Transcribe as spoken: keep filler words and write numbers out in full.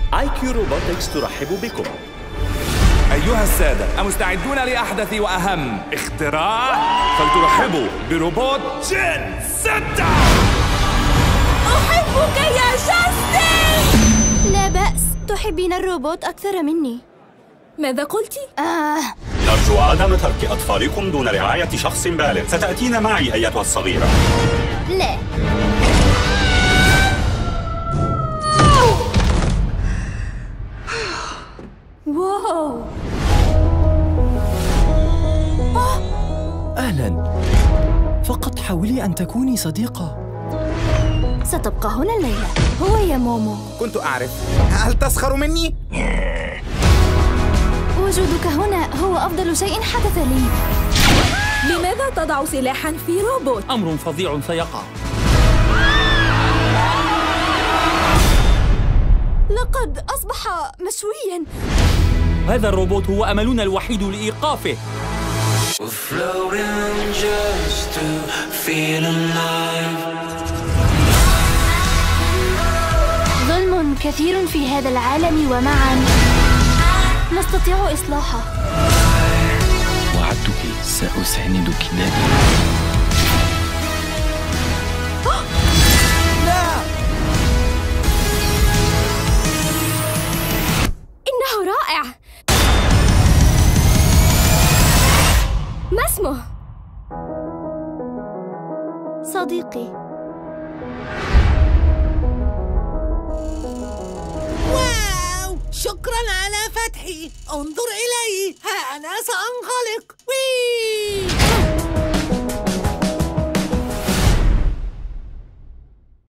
آي كيو روبوتكس ترحب بكم. أيها السادة، أمستعدون لأحدث وأهم اختراع؟ فلترحبوا بروبوت جين ستة. أحبك يا جاستن. لا بأس، تحبين الروبوت أكثر مني. ماذا قلتِ؟ آه. نرجو عدم ترك أطفالكم دون رعاية شخص بالغ. ستأتين معي أيتها الصغيرة. لا. واو. أهلاً. فقط حاولي أن تكوني صديقة. ستبقى هنا الليلة. هو يا مومو. كنت أعرف. هل تسخر مني؟ وجودك هنا هو أفضل شيء حدث لي. لماذا تضع سلاحاً في روبوت؟ أمر فظيع سيقع. لقد أصبح مشوياً. هذا الروبوت هو أملنا الوحيد لإيقافه. ظلم كثير في هذا العالم ومعاً نستطيع إصلاحه. وعدتك سأساندك دائما. لا! إنه رائع. ما اسمه؟ صديقي. واو، شكراً على فتحي. انظر إلي، ها أنا سأنغلق. وي